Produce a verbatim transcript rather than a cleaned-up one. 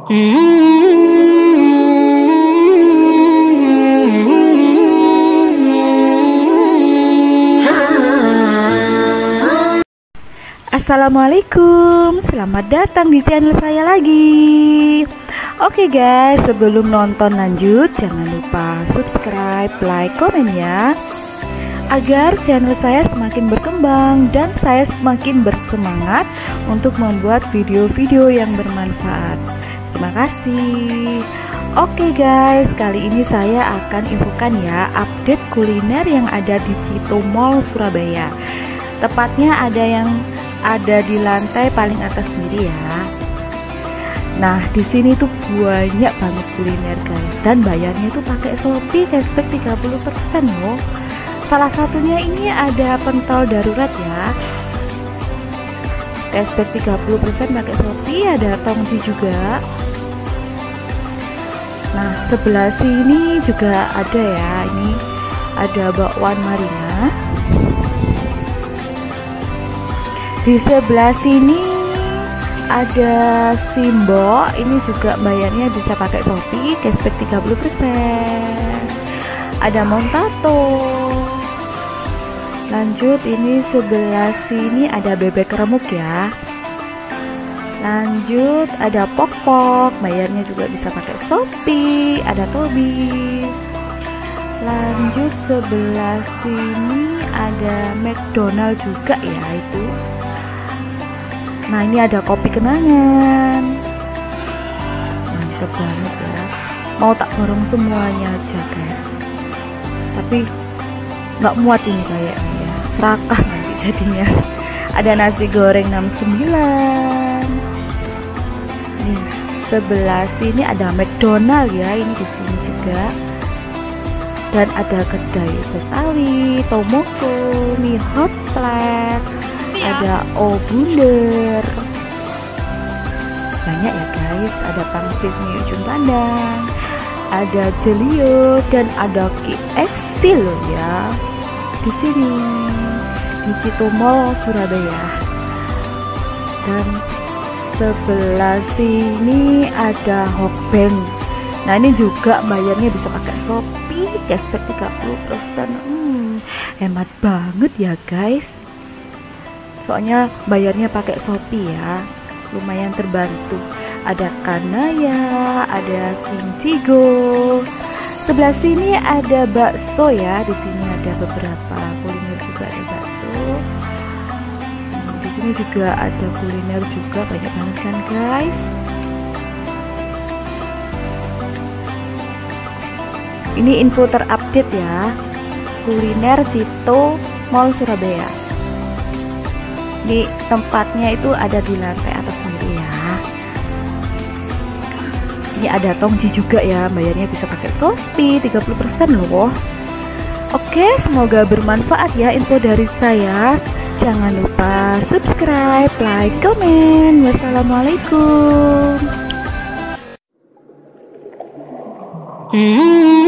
Assalamualaikum, selamat datang di channel saya lagi. Oke guys, sebelum nonton lanjut jangan lupa subscribe, like, komen ya, agar channel saya semakin berkembang dan saya semakin bersemangat untuk membuat video-video yang bermanfaat. Terima kasih. Oke guys, kali ini saya akan infokan ya update kuliner yang ada di Cito Mall Surabaya. Tepatnya ada yang ada di lantai paling atas sendiri ya. Nah, di sini tuh banyak banget kuliner guys, dan bayarnya tuh pakai Shopee cashback tiga puluh persen loh. Salah satunya ini ada pentol darurat ya, cashback tiga puluh persen pakai Shopee. Ada tongji juga. Nah, sebelah sini juga ada ya, ini ada bakwan Marina. Di sebelah sini ada Simbo, ini juga bayarnya bisa pakai Shopee, cashback tiga puluh persen. Ada Montato. Lanjut, ini sebelah sini ada bebek remuk ya. Lanjut, ada Pok-Pok, bayarnya juga bisa pakai Shopee. Ada Tobis. Lanjut, sebelah sini ada McDonald juga ya itu. Nah, ini ada kopi kenangan, mantep banget ya. Mau tak borong semuanya aja guys, tapi nggak muat ini kayaknya ya, serakah nanti jadinya. Ada nasi goreng enam puluh sembilan. Nih, sebelah sini ada McDonald ya, ini di sini juga. Dan ada kedai Betawi, Tomoko, mie hot plate, ada O Bunder, banyak ya guys. Ada pangsit mie ujung pandang, ada Jelio, dan ada K F C loh ya di sini di Cito Mall Surabaya. Dan sebelah sini ada Hokbeng. Nah, ini juga bayarnya bisa pakai Shopee, cashback tiga puluh persen. Hmm, hemat banget ya guys. Soalnya bayarnya pakai Shopee ya, lumayan terbantu. Ada Kanaya, ada Kincigo. Sebelah sini ada bakso ya, di sini ada beberapa kuliner juga, ada bakso. Hmm, di sini juga ada kuliner juga, banyak banget kan guys. Ini info terupdate ya, kuliner Cito Mall Surabaya. Di tempatnya itu ada di lantai atas sendiri ya. Ini ada tongji juga ya, bayarnya bisa pakai Shopee, tiga puluh persen loh. Oke, semoga bermanfaat ya info dari saya. Jangan lupa subscribe, like, komen. Wassalamualaikum. Hmm.